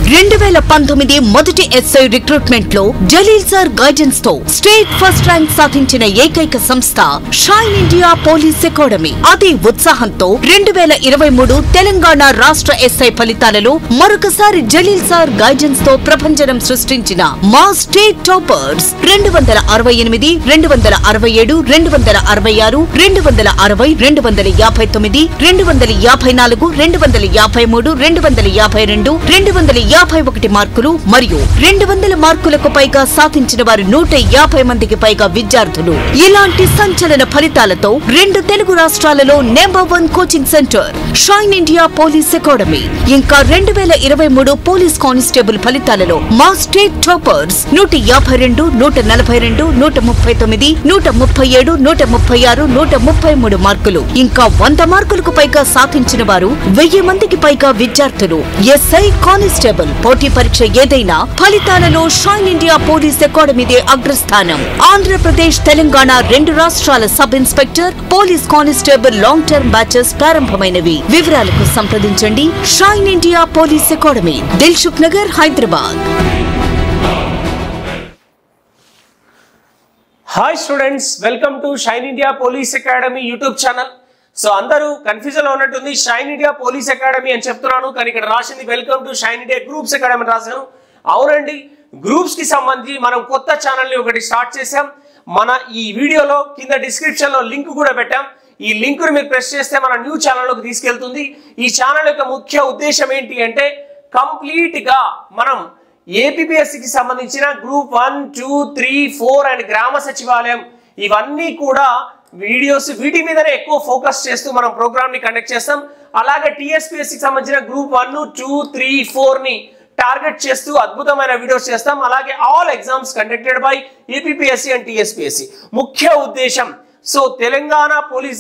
2019 మొదటి SI recruitment లో Jaleel sir guidance తో స్టేట్ ఫస్ట్ ర్యాంక్ సాధించిన ఏకైక సంస్థ షైన్ ఇండియా పోలీస్ అకాడమీ. అదే ఉత్సాహంతో 2023 తెలంగాణ రాష్ట్ర ఎస్ఐ ఫలితాలలో మరొకసారి జలీల్ సార్ గైడెన్స్ తో ప్రపంచం సృష్టించిన మా స్టేట్ టాపర్స్ 268, 267, 266, 260, 259, 254, 253, 252 మార్కులు మరియు 200 మార్కులకు పైగా సాధించిన వారు 150 మందికి పైగా విద్యార్థులు. ఇలాంటి సంచలన ఫలితాలతో 2 తెలుగు రాష్ట్రాలలో #1 coaching centre Shine India police academy. ఇంకా 2023 పోలీస్ కానిస్టేబుల్ ఫలితాలలో మా స్టేట్ టాపర్స్ 152, 142, 139, 137, 136, 133 మార్కులు. ఇంకా 100 మార్కులకు పైగా సాధించిన వారు 1000 మందికి పైగా విద్యార్థులు. ఎస్ఐ కానిస్టేబుల్ పోటీ పరీక్ష ఏదైనా ఫలితాలలో షైన్ ఇండియా పోలీస్ అకాడమీదే అగ్రస్థానం. ఆంధ్రప్రదేశ్, తెలంగాణ 2 రాష్ట్రాల sub inspector, police constable long term batches ప్రారంభమైనవి. వివరాలకు సంప్రదించండి shine India police academy, Dilsukhnagar, Hyderabad. Hi students, welcome to shine India police academy YouTube channel. So అందరూ కన్ఫ్యూజన్ లో ఉన్నట్టుంది, షైన్ ఇండియా పోలీస్ అకాడమీ అని చెప్తున్నాను కానీ ఇక్కడ రాసింది welcome to shine India groups academy రాశాను. అవునండి, గ్రూప్స్ కి సంబంధించి మనం కొత్త ఛానల్ ని ఒకటి స్టార్ట్ చేసాం. మన ఈ వీడియోలో కింద డిస్క్రిప్షన్ లో లింక్ కూడా పెట్టాం. ఈ లింక్ ని మీరు ప్రెస్ చేస్తే మన న్యూ ఛానల్లోకి తీసుకెళ్తుంది. ఈ ఛానల్ యొక్క ముఖ్య ఉద్దేశం ఏంటి అంటే కంప్లీట్ గా మనం ఏపీపీఎస్సీకి సంబంధించిన గ్రూప్ 1, 2, 3, 4 అండ్ గ్రామ సచివాలయం ఇవన్నీ కూడా వీడియోస్ వీటి మీదనే ఎక్కువ ఫోకస్ చేస్తూ మనం ప్రోగ్రామ్ ని కండక్ట్ చేస్తాం. అలాగే టీఎస్పీఎస్సీకి సంబంధించిన గ్రూప్ 1, 2, 3, 4 ని టార్గెట్ చేస్తూ అద్భుతమైన వీడియోస్ చేస్తాం. అలాగే all exams conducted by APPSC and TSPSC. ముఖ్య ఉద్దేశం so Telangana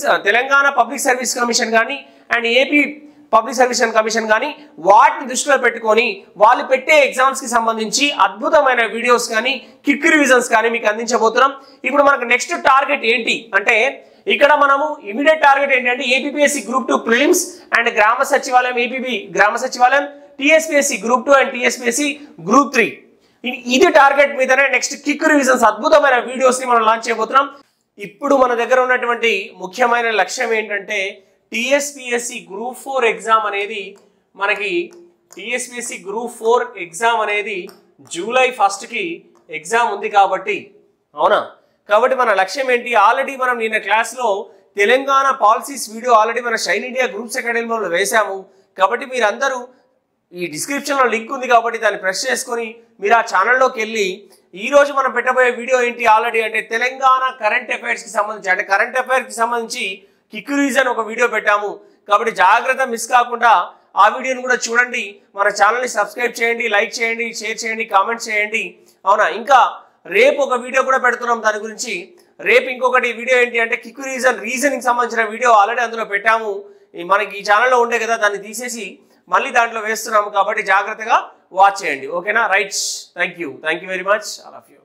public service commission కానీ and AP public service commission కానీ వాటిని దృష్టిలో పెట్టుకొని వాళ్ళు పెట్టే ఎగ్జామ్స్ కి సంబంధించి అద్భుతమైన వీడియోస్ కానీ క్విక్ రివిజన్స్ కానీ మీకు అందించబోతున్నాం. ఇప్పుడు మనకు నెక్స్ట్ టార్గెట్ ఏంటి అంటే ఇక్కడ మనము ఇమీడియట్ టార్గెట్ ఏంటంటే ఏపీపీఎస్సీ గ్రూప్ 2 ప్రిలిమ్స్ అండ్ గ్రామ సచివాలయం, ఏపీబీ గ్రామ సచివాలయం, TSPSC group 2 and TSPSC group 3. ఇది టార్గెట్ మీదనే నెక్స్ట్ క్విక్ రివిజన్స్ అద్భుతమైన వీడియోస్ ని మనం లాంచ్ చేయబోతున్నాం. ఇప్పుడు మన దగ్గర ఉన్నటువంటి ముఖ్యమైన లక్ష్యం ఏంటంటే టీఎస్పీఎస్సీ గ్రూప్ 4 ఎగ్జామ్ అనేది మనకి టీఎస్పీఎస్సీ గ్రూప్ 4 ఎగ్జామ్ అనేది జూలై 1 కి ఎగ్జామ్ ఉంది కాబట్టి అవునా. కాబట్టి మన లక్ష్యం ఏంటి, ఆల్రెడీ మనం నిన్న క్లాస్లో తెలంగాణ పాలసీస్ వీడియో ఆల్రెడీ మన షైన్ ఇండియా గ్రూప్స్ అకాడమీలో వేసాము. కాబట్టి మీరందరూ ఈ డిస్క్రిప్షన్లో లింక్ ఉంది కాబట్టి దాన్ని ప్రెస్ చేసుకొని మీరు ఆ ఛానల్లోకి వెళ్ళి ఈరోజు మనం పెట్టబోయే వీడియో ఏంటి ఆల్రెడీ అంటే తెలంగాణ కరెంట్ అఫైర్స్కి సంబంధించి అంటే కరెంట్ అఫైర్స్కి సంబంధించి క్విక్ రివిజన్ ఒక వీడియో పెట్టాము. కాబట్టి జాగ్రత్త మిస్ కాకుండా ఆ వీడియోని కూడా చూడండి. మన ఛానల్ని సబ్స్క్రైబ్ చేయండి, లైక్ చేయండి, షేర్ చేయండి, కామెంట్ చేయండి అవునా. ఇంకా రేపు ఒక వీడియో కూడా పెడుతున్నాం దాని గురించి. రేపు ఇంకొకటి వీడియో ఏంటి అంటే క్విక్ రీజనింగ్ సంబంధించిన వీడియో ఆల్రెడీ అందులో పెట్టాము. మనకి ఈ ఛానల్లో ఉండే కదా దాన్ని తీసేసి మళ్ళీ దాంట్లో వేస్తున్నాము. కాబట్టి జాగ్రత్తగా వాచ్ చేయండి ఓకేనా. Right, thank you very much all of you.